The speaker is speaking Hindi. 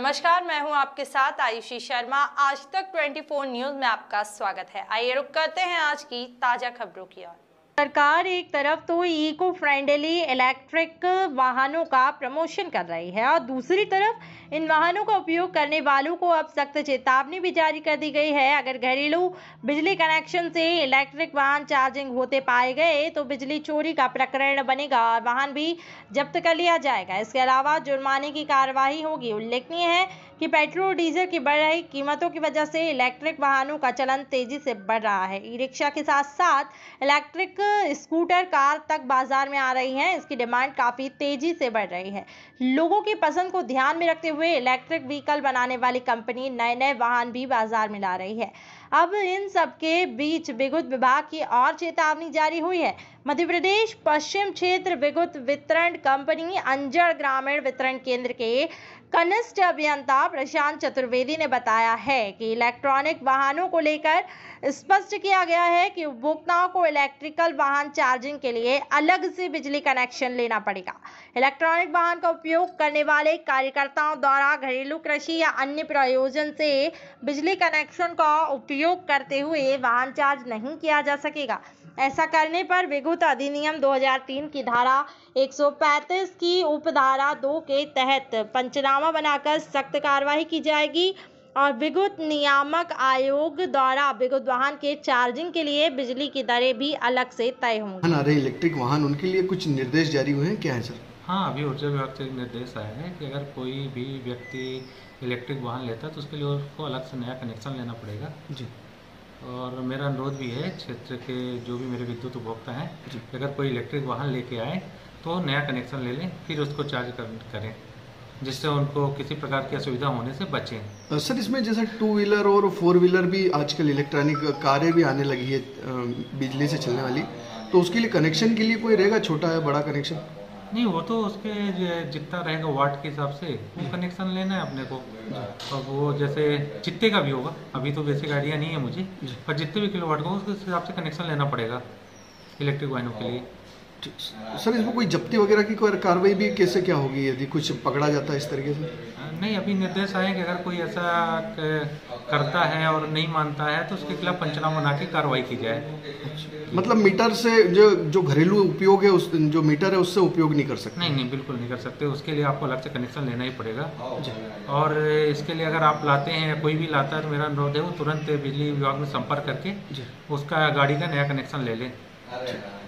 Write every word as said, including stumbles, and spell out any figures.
नमस्कार, मैं हूं आपके साथ आयुषी शर्मा। आज तक चौबीस न्यूज में आपका स्वागत है। आइए रुक करते हैं आज की ताजा खबरों की ओर। सरकार एक तरफ तो इको फ्रेंडली इलेक्ट्रिक वाहनों का प्रमोशन कर रही है और दूसरी तरफ इन वाहनों का उपयोग करने वालों को अब सख्त चेतावनी भी जारी कर दी गई है। अगर घरेलू बिजली कनेक्शन से इलेक्ट्रिक वाहन चार्जिंग होते पाए गए तो बिजली चोरी का प्रकरण बनेगा और वाहन भी जब्त कर लिया जाएगा। इसके अलावा जुर्माने की कार्रवाई होगी। उल्लेखनीय है कि पेट्रोल डीजल की बढ़ रही कीमतों की वजह से इलेक्ट्रिक वाहनों का चलन तेजी से बढ़ रहा है। ई रिक्शा के साथ साथ इलेक्ट्रिक स्कूटर कार तक बाजार में आ रही हैं। इसकी डिमांड काफी तेजी से बढ़ रही है। लोगों की पसंद को ध्यान में रखते हुए इलेक्ट्रिक व्हीकल बनाने वाली कंपनी नए नए वाहन भी बाजार में ला रही है। अब इन सबके बीच विद्युत विभाग की और चेतावनी जारी हुई है। मध्य प्रदेश पश्चिम क्षेत्र विद्युत वितरण कंपनी अंजड़ ग्रामीण वितरण केंद्र के कनिष्ठ अभियंता प्रशांत चतुर्वेदी ने बताया है कि इलेक्ट्रॉनिक वाहनों को लेकर स्पष्ट किया गया है कि उपभोक्ताओं को इलेक्ट्रिकल वाहन चार्जिंग के लिए अलग से बिजली कनेक्शन लेना पड़ेगा। इलेक्ट्रॉनिक वाहन का उपयोग करने वाले कार्यकर्ताओं द्वारा घरेलू कृषि या अन्य प्रयोजन से बिजली कनेक्शन का उपयोग करते हुए वाहन चार्ज नहीं किया जा सकेगा। ऐसा करने पर विद्युत अधिनियम दो हज़ार तीन की धारा एक सौ पैंतीस की उपधारा दो के तहत पंचनामा बनाकर सख्त कार्रवाई की जाएगी और विद्युत नियामक आयोग द्वारा विद्युत वाहन के चार्जिंग के लिए बिजली की दरें भी अलग से तय होंगी। आ रहे इलेक्ट्रिक वाहन उनके लिए कुछ निर्देश जारी हुए हैं, क्या है सर? हाँ, अभी ऊर्जा विभाग से निर्देश आया है कि अगर कोई भी व्यक्ति इलेक्ट्रिक वाहन लेता है तो उसके लिए उसको अलग से नया कनेक्शन लेना पड़ेगा जी। और मेरा अनुरोध भी है क्षेत्र के जो भी मेरे विद्युत उपभोक्ता हैं, अगर कोई इलेक्ट्रिक वाहन लेके आए तो नया कनेक्शन ले लें, फिर उसको चार्ज कर, करें जिससे उनको किसी प्रकार की असुविधा होने से बचें। सर, इसमें जैसे टू व्हीलर और फोर व्हीलर भी आजकल इलेक्ट्रॉनिक कारें भी आने लगी है बिजली से चलने वाली, तो उसके लिए कनेक्शन के लिए कोई रहेगा छोटा या बड़ा कनेक्शन? नहीं, वो तो उसके जितना रहेगा वाट के हिसाब से वो कनेक्शन लेना है अपने को। और वो जैसे जितने का भी होगा, अभी तो बेसिक आइडिया नहीं है मुझे, पर जितने भी किलो वाट का उसके हिसाब से कनेक्शन लेना पड़ेगा इलेक्ट्रिक वाहनों के लिए। सर, इसमें कोई जब्ती वगैरह की कोई कार्रवाई भी कैसे क्या होगी यदि कुछ पकड़ा जाता है इस तरीके से? नहीं, अभी निर्देश आए कि अगर कोई ऐसा करता है और नहीं मानता है तो उसके खिलाफ पंचनामा बना के कार्रवाई की जाए। मतलब मीटर से जो जो घरेलू उपयोग है, उस जो मीटर है उससे उपयोग नहीं कर सकते? नहीं नहीं, बिल्कुल नहीं कर सकते। उसके लिए आपको अलग से कनेक्शन लेना ही पड़ेगा। और इसके लिए अगर आप लाते हैं या कोई भी लाता है तो मेरा अनुरोध है वो तुरंत बिजली विभाग में संपर्क करके उसका गाड़ी का नया कनेक्शन ले लें।